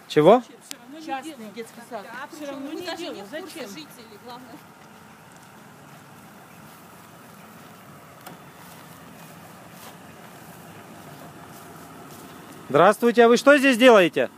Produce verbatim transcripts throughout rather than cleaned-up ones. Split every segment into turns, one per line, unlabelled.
Чего?
Частный детский сад.
А
Все равно не
даже
делают.
не в курсе
Зачем?
жителей, главное.
Здравствуйте, а вы что здесь делаете?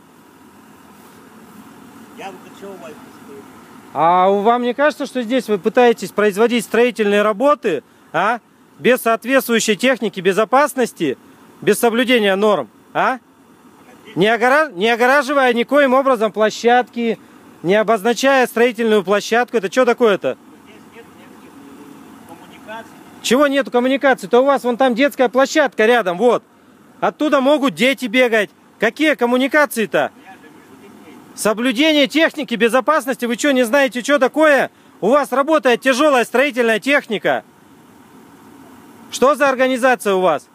Я Лукачева.
А вам не кажется, что здесь вы пытаетесь производить строительные работы, а? Без соответствующей техники безопасности, без соблюдения норм, а? Не, огора... не огораживая никоим образом площадки, не обозначая строительную площадку. Это что такое-то?
Здесь нет никаких коммуникаций.
Чего нету коммуникации? То у вас вон там детская площадка рядом, вот. Оттуда могут дети бегать. Какие коммуникации-то? Соблюдение техники безопасности. Вы что, не знаете, что такое? У вас работает тяжелая строительная техника. Что за организация у вас?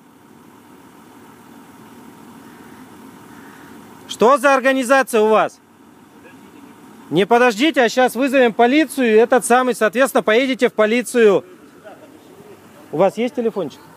Что за организация у вас? Не подождите, а сейчас вызовем полицию. Этот самый, соответственно, поедете в полицию. У вас есть телефончик?